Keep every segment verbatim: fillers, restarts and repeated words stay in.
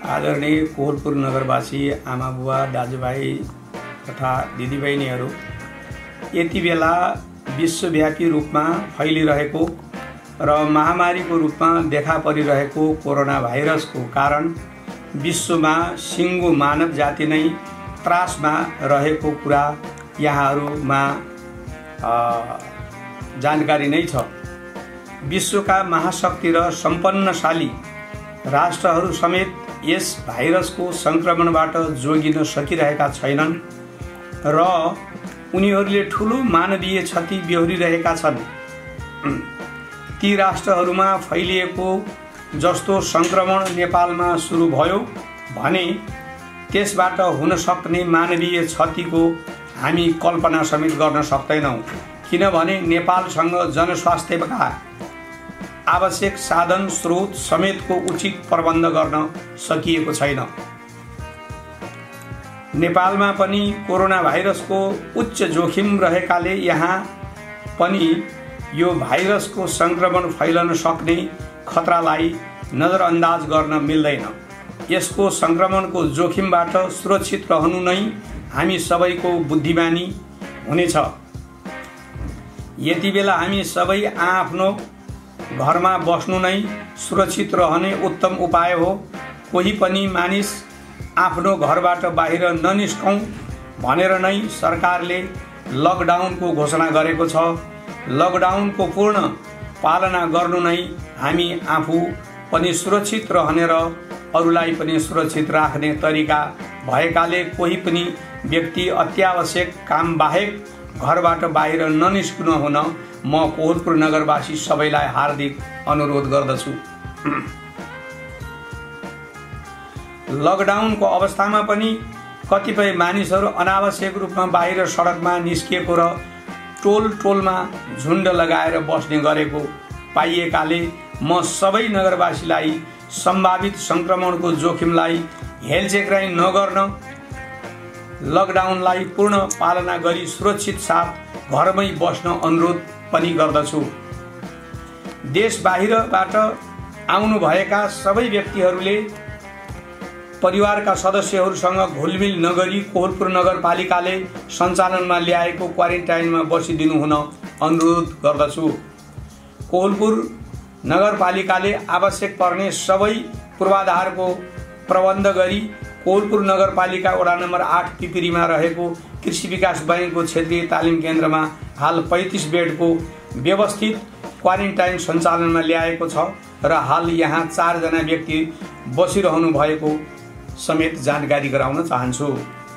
आदरणीय कोहलपुर नगरवासी आमा बुवा दाजुभाइ तथा दिदीबहिनीहरू, यति बेला विश्वव्यापी रूपमा फैलिरहेको र महामारीको रूपमा देखा परिरहेको कोरोना भाइरसको कारण विश्वमा सिङ्गो मानव जाति नै त्रासमा रहेको कुरा यहाँहरूमा जानकारी नै छ। विश्वका महाशक्ति र सम्पन्नशाली राष्ट्रहरू समेत यस भाइरसको संक्रमणबाट जोगिन सकिरहेका छैनन् र उनीहरूले ठूलो मानवीय क्षति बेहोरिरहेका छन्। ती राष्ट्रहरूमा फैलिएको जस्तो संक्रमण नेपालमा सुरु भयो भने त्यसबाट हुन सक्ने मानवीय क्षतिको हामी कल्पना समेत गर्न सक्दैनौँ, किनभने नेपालसँग जनस्वास्थ्यका आवश्यक साधन स्रोत समेतको उचित प्रबन्ध गर्न सकिएको छैन। नेपालमा पनि कोरोना भाइरसको उच्च जोखिम रहेकाले यहाँ पनि यो भाइरसको संक्रमण फैलन सक्ने खतरालाई नजरअन्दाज गर्न मिल्दैन। यसको संक्रमणको जोखिमबाट सुरक्षित रहनु नै हामी सबैको बुद्धिमानी हुनेछ। यति बेला हामी सबै आफ्नो घरमा बस्नु नै सुरक्षित रहने उत्तम उपाय हो। कोही पनि मानिस आफ्नो घरबाट बाहिर ननिस्कौं भनेर नै सरकारले लकडाउनको घोषणा गरेको छ। लकडाउनको पूर्ण पालना गर्नु नै हामी आफू पनि सुरक्षित रहने र अरूलाई पनि सुरक्षित राख्ने तरिका भएकाले कोही पनि व्यक्ति अत्यावश्यक काम बाहेक घरबाट बाहिर ननिस्कनु हुन म कोहलपुर नगरवासी सबैलाई हार्दिक अनुरोध गर्दछु। लकडाउनको अवस्थामा पनि कतिपय मानिसहरू अनावश्यक रूपमा बाहिर सडकमा निस्किएको र टोल टोलमा झुण्ड लगाएर बस्ने गरेको पाइएकाले म सबै नगरवासीलाई सम्भावित संक्रमणको जोखिमलाई हेलचेक्राइ नगर्न, लकडाउनलाई पूर्ण पालना गरी सुरक्षित साथ घरमै बस्न अनुरोध पनि गर्दछु। देश बाहिरबाट आउनुभएका सबै व्यक्तिहरूले परिवारका सदस्यहरूसँग घुलमिल नगरी कोहलपुर नगरपालिकाले सञ्चालनमा ल्याएको क्वारेन्टाइनमा बसिदिनु हुन अनुरोध गर्दछु। कोहलपुर नगरपालिकाले आवश्यक पर्ने सबै पूर्वाधारको प्रबन्ध गरी कोहलपुर नगरपालिका वडा नम्बर आठ पिपिरीमा रहेको कृषि विकास बैंकको क्षेत्रीय तालिम केन्द्रमा हाल पैंतीस बेडको व्यवस्थित क्वारेन्टाइन सञ्चालनमा ल्याएको छ र हाल यहाँ चारजना व्यक्ति बसिरहनु भएको समेत जानकारी गराउन चाहन्छु।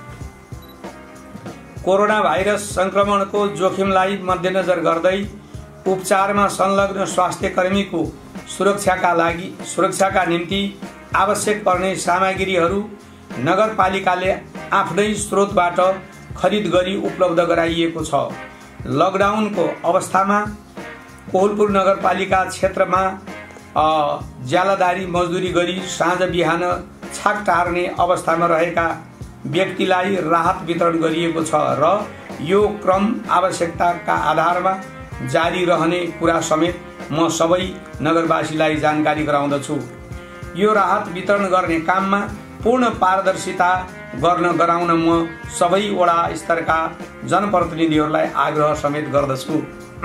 कोरोना भाइरस संक्रमणको जोखिमलाई मध्यनजर गर्दै उपचारमा संलग्न स्वास्थ्य कर्मीको सुरक्षाका लागि सुरक्षाका निम्ति आवश्यक पर्ने सामग्रीहरू नगरपालिकाले आफ्नै स्रोतबाट खरिद गरी उपलब्ध गराइएको छ। लकडाउनको अवस्थामा कोहलपुर नगरपालिका क्षेत्रमा ज्यालादारी मजदुरी गरी साँझ बिहान छाक टार्ने अवस्थामा रहेका व्यक्तिलाई राहत वितरण गरिएको छ र यो क्रम आवश्यकताका आधारमा जारी रहने कुरा समेत म सबै नगरवासीलाई जानकारी गराउँदछु। यो राहत वितरण गर्ने काममा पूर्ण पारदर्शिता गर्न गराउन म सबै वडा स्तरका जनप्रतिनिधिहरूलाई आग्रह समेत गर्दछु।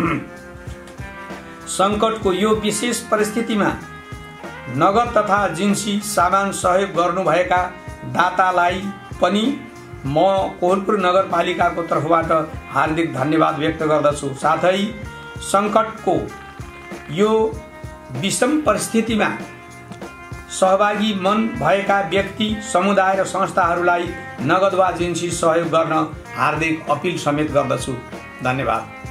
संकटको यो विशेष परिस्थितिमा नगद तथा जिन्सी सामान सहयोग गर्नुभएका दातालाई पनि म कोहलपुर नगरपालिकाको तर्फबाट हार्दिक धन्यवाद व्यक्त गर्दछु। साथै संकटको यो विषम परिस्थितिमा सहभागी मन भएका व्यक्ति, समुदाय र संस्थाहरूलाई नगद वा जिन्सी सहयोग गर्न हार्दिक अपिल समेत गर्दछु। धन्यवाद।